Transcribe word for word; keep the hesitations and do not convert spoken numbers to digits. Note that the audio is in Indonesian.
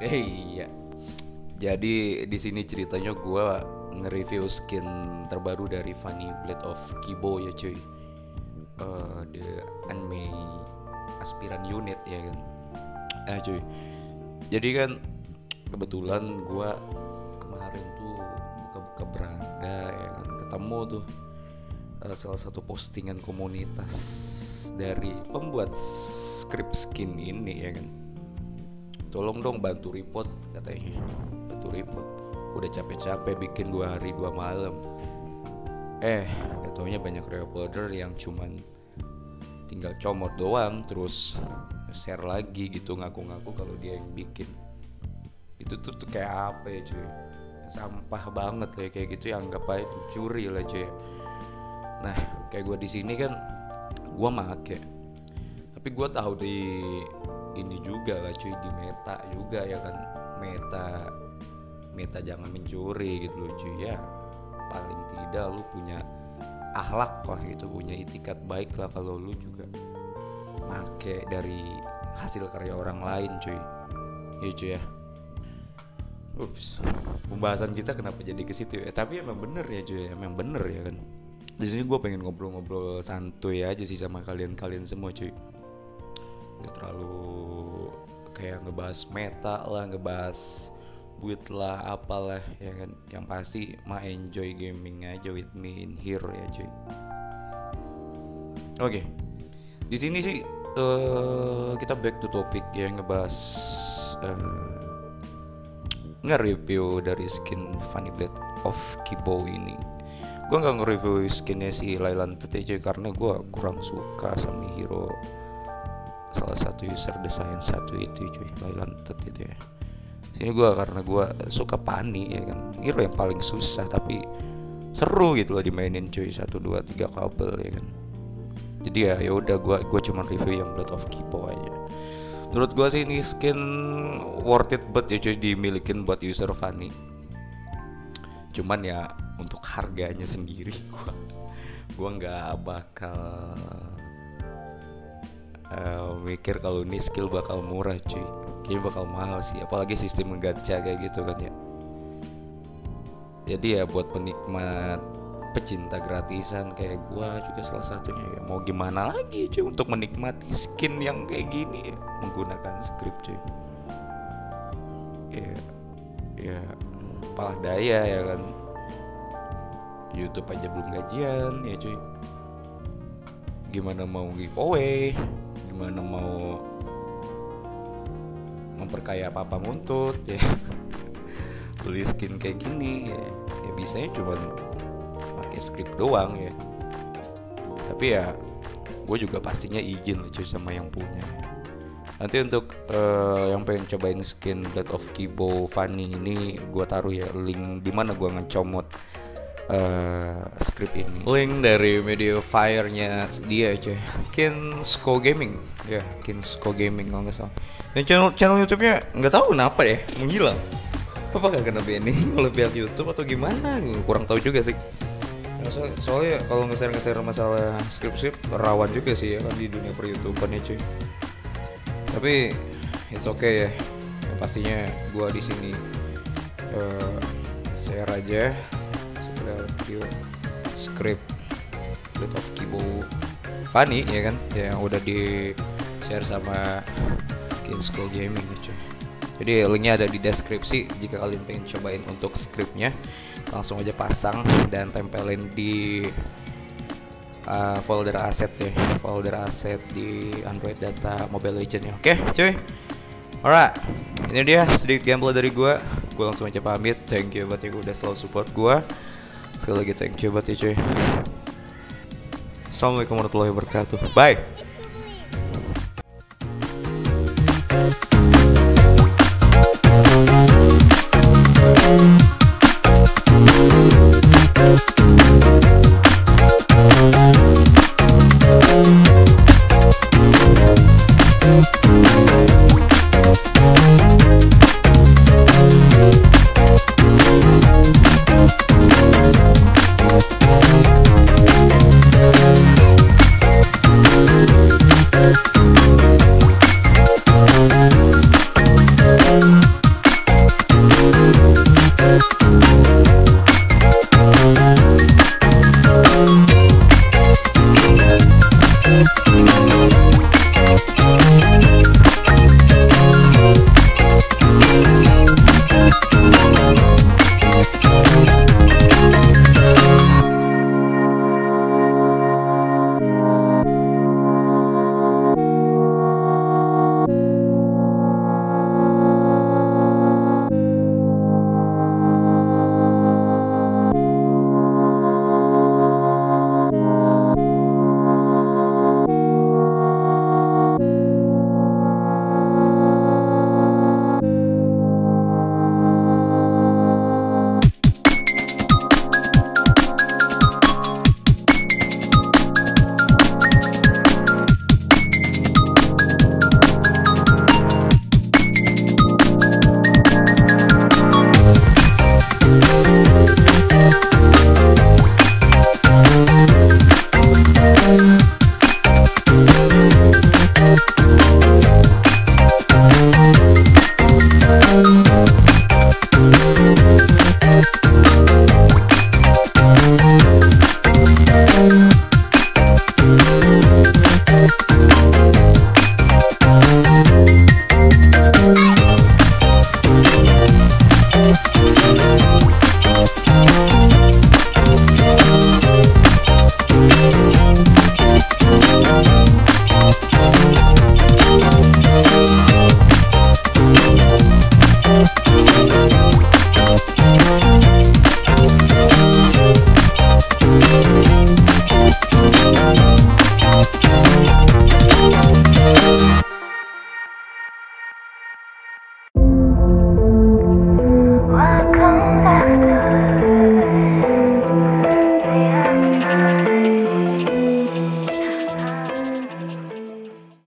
Eh iya. Jadi di sini ceritanya gue nge-review skin terbaru dari Funny Blade of Kibo ya cuy. Uh, the anime aspiran unit ya kan. Eh cuy. Jadi kan kebetulan gue kemarin tuh buka-buka beranda ya kan, ketemu tuh uh, salah satu postingan komunitas dari pembuat script skin ini ya kan. Tolong dong bantu report katanya. Bantu report. Udah capek-capek bikin dua hari dua malam. Eh, katanya banyak reuploader yang cuman tinggal comot doang terus share lagi gitu, ngaku-ngaku kalau dia yang bikin. Itu tuh, tuh kayak apa ya cuy? Sampah banget kayak kayak gitu, yang anggap aja pencuri lah cuy. Nah, kayak gue di sini kan gue make. Tapi gue tahu di ini juga lah cuy, di meta juga ya kan, meta meta jangan mencuri gitu loh cuy ya. Paling tidak lu punya akhlak lah gitu, punya itikat baik lah kalau lu juga make dari hasil karya orang lain cuy. Iya cuy ya. Ups, pembahasan kita kenapa jadi ke situ ya? Tapi emang bener ya cuy, emang bener ya kan. Di sini gue pengen ngobrol-ngobrol santuy aja sih sama kalian-kalian semua cuy. Gak terlalu kayak ngebahas meta lah, ngebahas buit lah, apalah ya kan. Yang pasti mah enjoy gaming aja with me in here ya cuy. Oke, di sini sih uh, kita back to topic ya, ngebahas uh, nge-review dari skin Funny Blade of Kibo ini. Gue nggak nge-review skinnya si Laylan Tete cuy, karena gue kurang suka sama hero salah satu user desain satu itu cuy, Laylan Tete itu ya. Sini gue karena gue suka Pani ya kan, hero yang paling susah tapi seru gitu loh dimainin cuy, satu dua tiga kabel ya kan. Jadi ya ya udah gue gue cuma review yang Blade of Kibo aja. Menurut gue sih ini skin worth it banget ya cuy, dimilikin buat user Funny. Cuman ya untuk harganya sendiri gue gue nggak bakal uh, mikir kalau ini skill bakal murah cuy. Kayaknya bakal mahal sih, apalagi sistem gacha kayak gitu kan ya. Jadi ya buat penikmat pecinta gratisan kayak gua juga salah satunya ya, mau gimana lagi cuy untuk menikmati skin yang kayak gini ya, menggunakan script cuy. Ya, ya apalah daya ya kan. YouTube aja belum gajian ya cuy. Gimana mau giveaway, gimana mau memperkaya papa nguntut ya. Beli skin kayak gini ya, ya bisanya cuma pakai script doang ya. Tapi ya gue juga pastinya izin lah cuy sama yang punya. Nanti untuk uh, yang pengen cobain skin Blade of Kibo Funny ini gue taruh ya link dimana gue ngecomot uh, script ini. Link dari media fire-nya dia cuy, Kinsko Gaming ya, Kinsko Gaming kalau nggak salah. Dan channel channel YouTube-nya nggak tahu kenapa ya menghilang. Apa gak kena banning oleh pihak YouTube atau gimana? Kurang tahu juga sih. So, soalnya kalau nge-share nge-share masalah script-script rawan juga sih ya kan di dunia per YouTuber-nya cuy. Tapi it's okay ya. Yang pastinya gua di sini uh, share aja supaya review script Blade of Kibo Funny ya kan, yang udah di share sama Kinsko Gaming ya cuy. Jadi linknya ada di deskripsi jika kalian pengen cobain untuk scriptnya, langsung aja pasang dan tempelin di uh, folder aset ya, folder aset di Android Data Mobile Legends ya. Oke cuy, alright, ini dia sedikit gameplay dari gue. Gue langsung aja pamit. Thank you buat yang udah selalu support gue. Sekali lagi thank you buat ya cuy. Assalamualaikum warahmatullahi wabarakatuh. Bye.